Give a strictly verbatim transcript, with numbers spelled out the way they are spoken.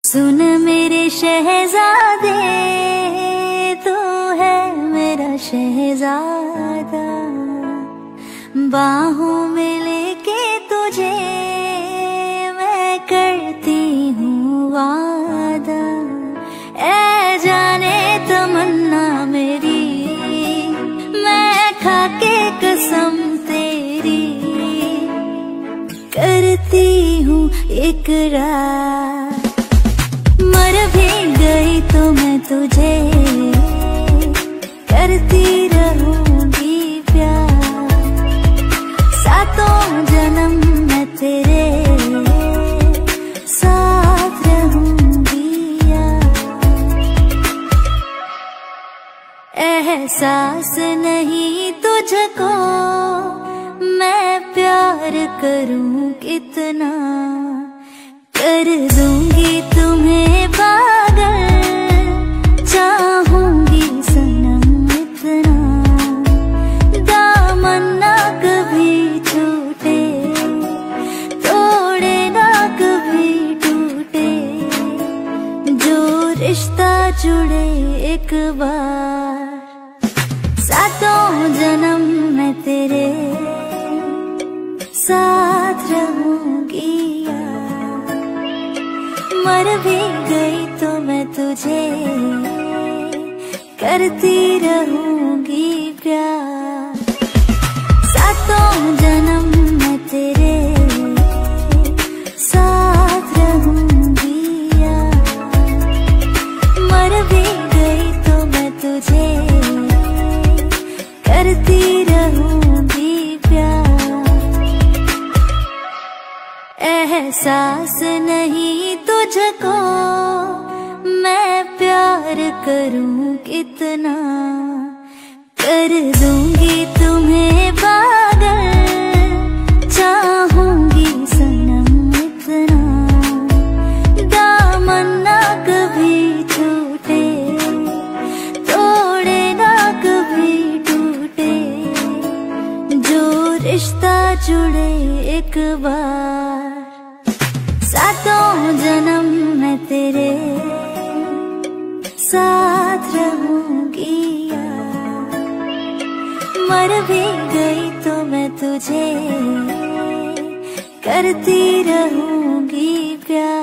सुन मेरे शहजादे, तू है मेरा शहजादा, बाहों में लेके तुझे मैं करती हूँ वादा। ऐ जाने तमन्ना मेरी, मैं खाके कसम तेरी करती हूँ इकरार। मर भी गई तो मैं तुझे करती रहूंगी प्यार। सातों जन्म मैं तेरे साथ रहूंगी यार। एहसास नहीं तुझको मैं प्यार करूं कितना, कर दूंगी तुम्हें पागल, चाहूंगी सनम इतना। दामन ना कभी छूटे, तोड़े ना कभी टूटे, जो रिश्ता जुड़े एक बार। सातों जन्म मैं तेरे साथ रहूंगी यार। मर भी गई तो मैं तुझे करती रहूंगी प्यार। सातों जन्म मैं तेरे साथ रहूंगी यार। मर भी गई तो मैं तुझे करती रहूंगी प्यार। एहसास नहीं तुझको मैं प्यार करूं कितना, कर दूंगी तुम्हें पागल, चाहूंगी सनम इतना। दामन ना कभी छूटे, तोड़े ना कभी टूटे, जो रिश्ता जुड़े एक बार। सातों जन्म मैं तेरे साथ रहूंगी यार। मर भी गई तो मैं तुझे करती रहूंगी प्यार।